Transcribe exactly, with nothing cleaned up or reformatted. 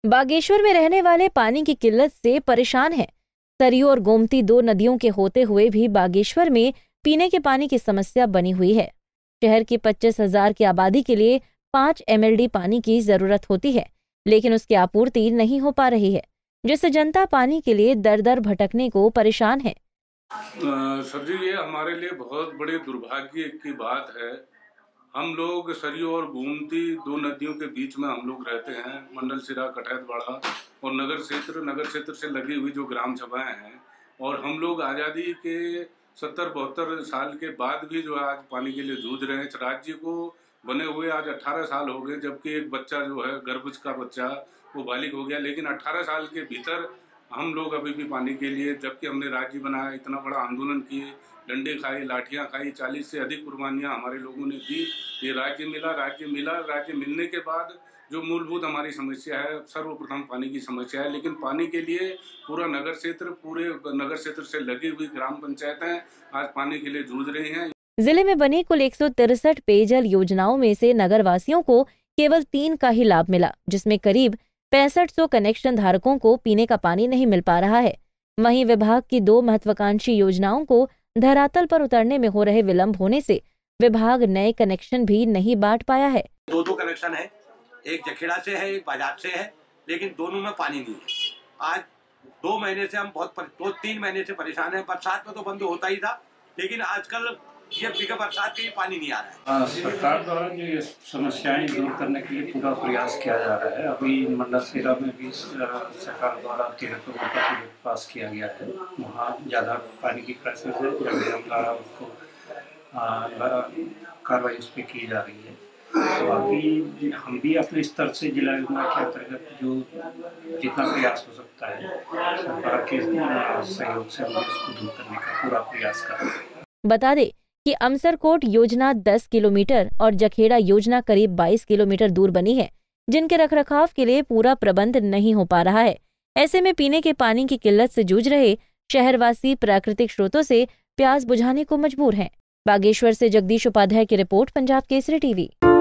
बागेश्वर में रहने वाले पानी की किल्लत से परेशान हैं। सरयू और गोमती दो नदियों के होते हुए भी बागेश्वर में पीने के पानी की समस्या बनी हुई है। शहर की पच्चीस हजार की आबादी के लिए पाँच एम एल डी पानी की जरूरत होती है, लेकिन उसकी आपूर्ति नहीं हो पा रही है, जिससे जनता पानी के लिए दर दर भटकने को परेशान है। सर जी, ये हमारे लिए बहुत बड़े दुर्भाग्य की बात है। हम लोग सरयू और गोमती दो नदियों के बीच में हम लोग रहते हैं। मंडल सिरा, कठैतवाड़ा और नगर क्षेत्र नगर क्षेत्र से लगी हुई जो ग्राम सभाएं हैं, और हम लोग आज़ादी के सत्तर बहत्तर साल के बाद भी जो है आज पानी के लिए जूझ रहे हैं। राज्य को बने हुए आज अठारह साल हो गए, जबकि एक बच्चा जो है गर्भ का बच्चा वो बालिग हो गया, लेकिन अठारह साल के भीतर हम लोग अभी भी पानी के लिए, जबकि हमने राज्य बनाया, इतना बड़ा आंदोलन किए, डंडे खाए, लाठियां खाई, चालीस से अधिक कुर्बानियां हमारे लोगों ने दी, ये राज्य मिला। राज्य मिला राज्य मिलने के बाद जो मूलभूत हमारी समस्या है, सर्वप्रथम पानी की समस्या है। लेकिन पानी के लिए पूरा नगर क्षेत्र पूरे नगर क्षेत्र से लगी हुई ग्राम पंचायतें आज पानी के लिए जूझ रही हैं। जिले में बनी कुल एक सौ तिरसठ पेयजल योजनाओं में से नगर वासियों को केवल तीन का ही लाभ मिला, जिसमें करीब पैंसठ सौ कनेक्शन धारकों को पीने का पानी नहीं मिल पा रहा है। वहीं विभाग की दो महत्वाकांक्षी योजनाओं को धरातल पर उतरने में हो रहे विलंब होने से विभाग नए कनेक्शन भी नहीं बांट पाया है। दो दो कनेक्शन है, एक जखेड़ा से है, एक बाजार से है, लेकिन दोनों में पानी नहीं है। आज दो महीने से हम बहुत दो तीन महीने से परेशान हैं। बरसात में तो बंद होता ही था, लेकिन आजकल ये बिना बरसात के ही पानी नहीं आ रहा है। सरकार द्वारा जो ये समस्याएं दूर करने के लिए पूरा प्रयास किया जा रहा है। अभी मंडल सेरा में भी सरकार द्वारा तेरह करोड़ का प्रोजेक्ट पास किया गया है। वहाँ ज़्यादा पानी की क्राइसिस है, जब हम द्वारा उसको कार्रवाई उस पर की जा रही है। बाकी हम भी अपने स्तर से जिला योजना के अंतर्गत जो जितना प्रयास हो सकता है सरकार के सहयोग से हम इसको दूर करने का पूरा प्रयास कर रहे हैं। बता दें कि अमसरकोट योजना दस किलोमीटर और जखेड़ा योजना करीब बाईस किलोमीटर दूर बनी है, जिनके रखरखाव के लिए पूरा प्रबंध नहीं हो पा रहा है। ऐसे में पीने के पानी की किल्लत से जूझ रहे शहरवासी प्राकृतिक स्रोतों से प्यास बुझाने को मजबूर हैं। बागेश्वर से जगदीश उपाध्याय की रिपोर्ट, पंजाब केसरी टीवी।